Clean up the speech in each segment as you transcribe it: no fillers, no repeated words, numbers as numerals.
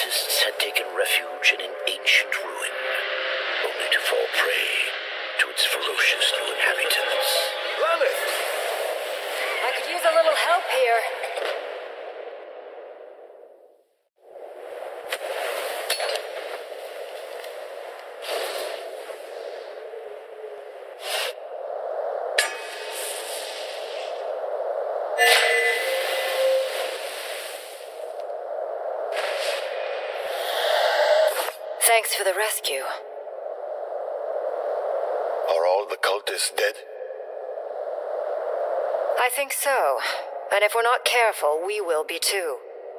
cultists had taken refuge in an ancient ruin, only to fall prey to its ferocious new inhabitants. Lilith! I could use a little help here. Thanks for the rescue. Are all the cultists dead? I think so. And if we're not careful, we will be too.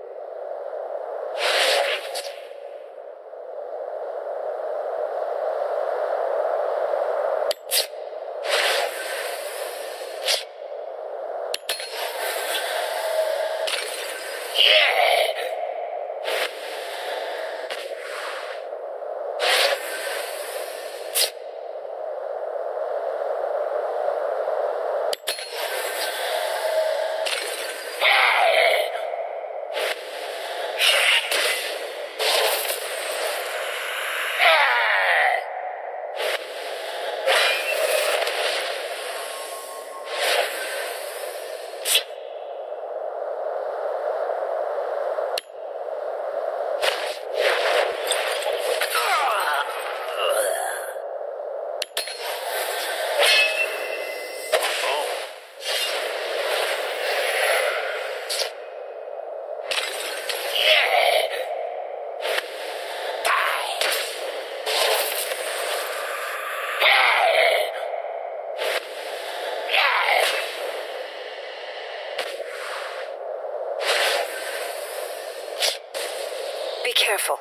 Be careful.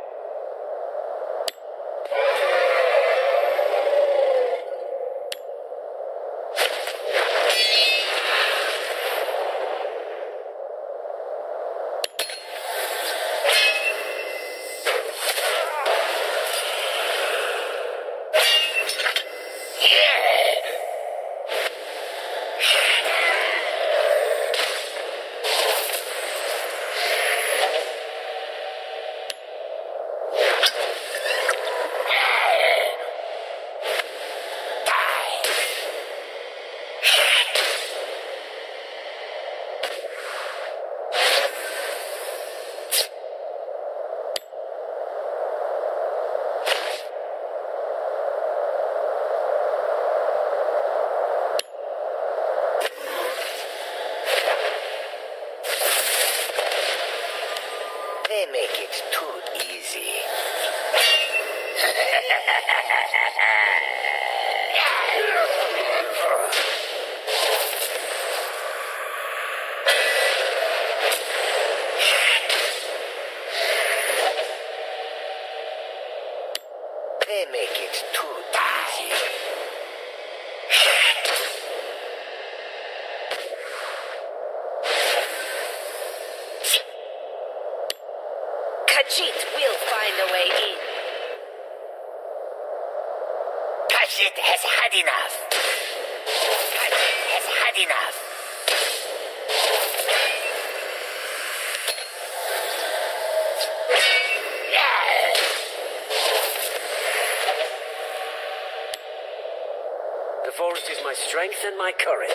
They make it too easy. They make it too easy. Khajiit will find a way in. Khajiit has had enough. Khajiit has had enough. The forest is my strength and my courage.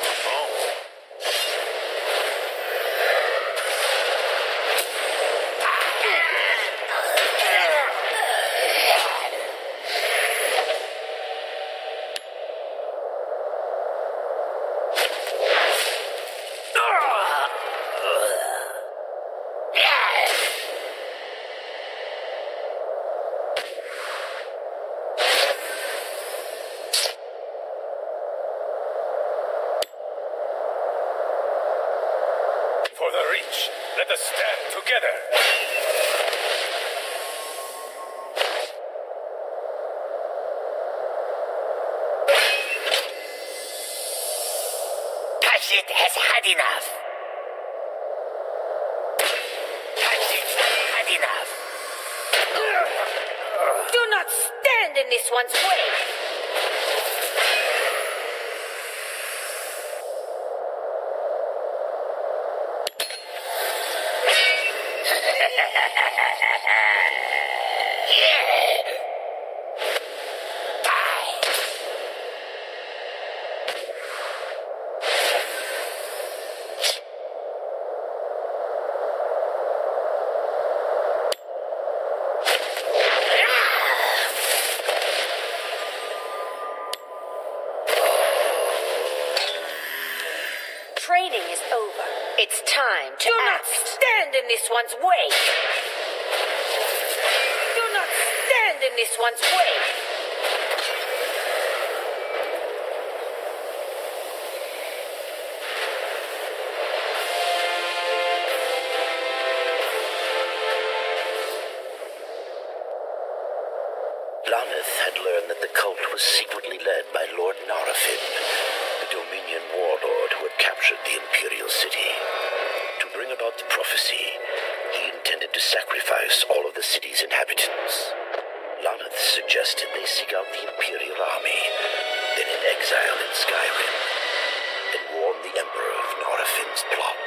For the reach, let us stand together. Khajiit has had enough. Khajiit has had enough. Do not stand in this one's way! Training is over. It's time to Do act. not stand in this one's way! Do not stand in this one's way! Laneth had learned that the cult was secretly led by Lord Narafin, the Dominion warlord who had captured the Imperial City. To bring about the prophecy, he intended to sacrifice all of the city's inhabitants. Laneth suggested they seek out the Imperial army, then in exile in Skyrim, and warn the Emperor of Narafin's plot.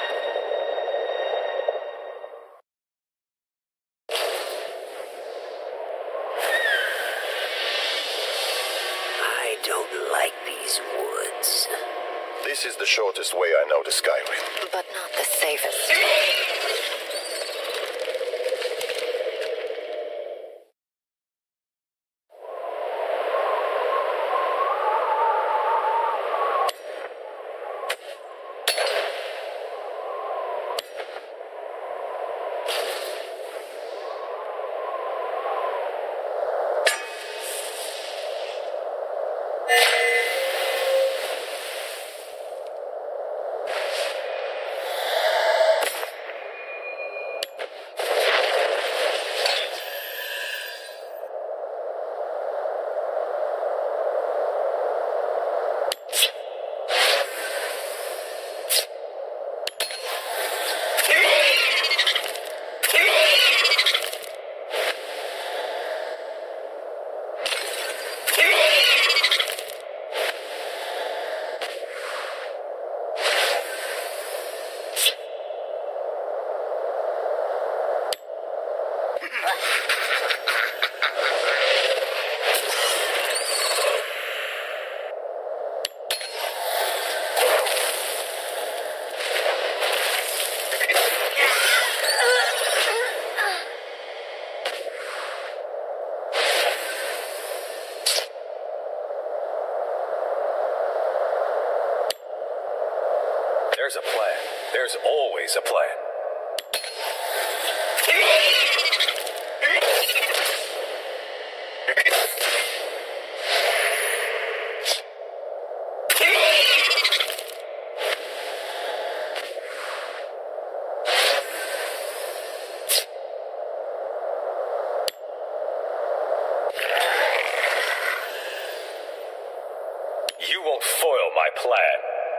I don't like these woods. This is the shortest way I know to Skyrim. But not the safest. There's a plan. There's always a plan. You won't foil my plan.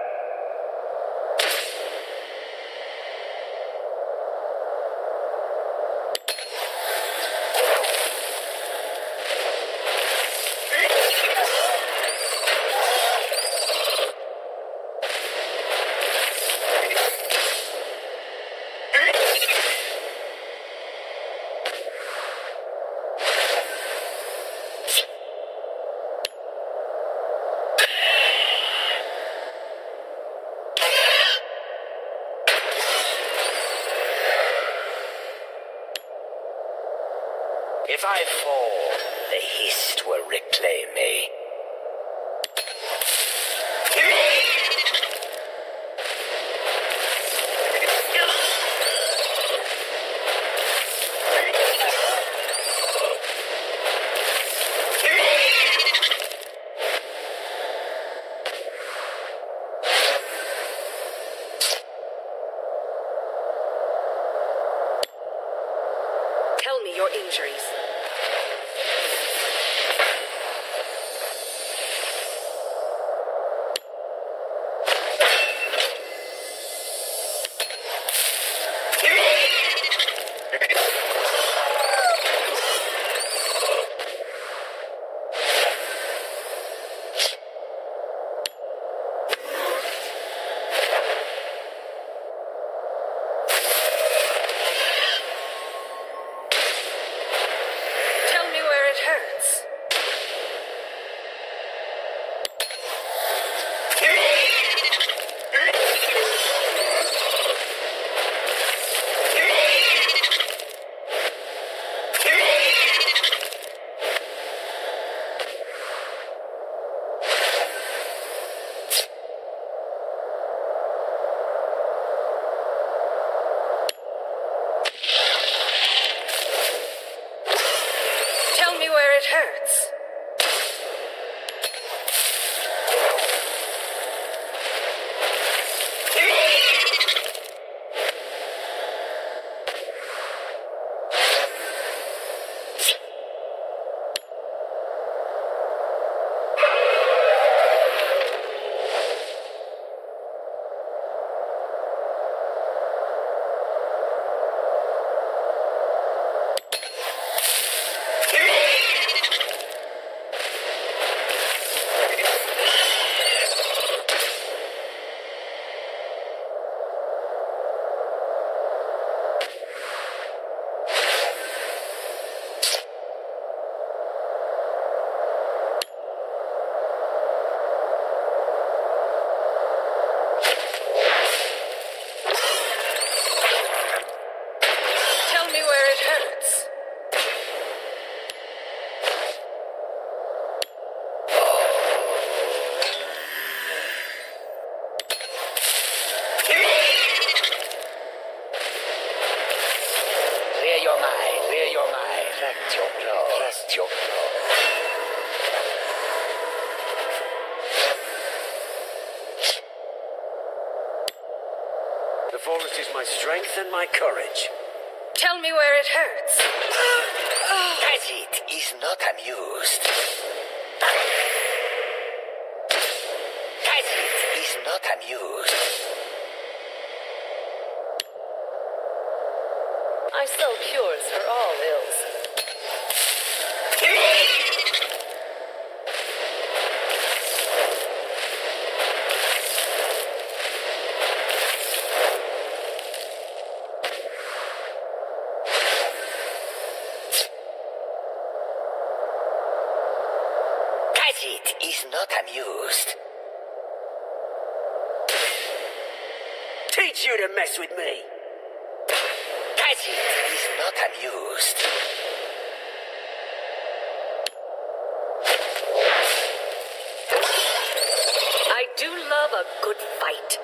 If I fall, the Hist will reclaim me. Tell me your injuries. Tell me where it hurts. Tell me where it hurts. Clear your mind, clear your mind. Rest your claws, rest your claws. The forest is my strength and my courage. Tell me where it hurts. Kazit is not amused. Kazit is not amused. I sell cures for all ills. Kazit is not amused. Teach you to mess with me. Kazit is not amused. I do love a good fight.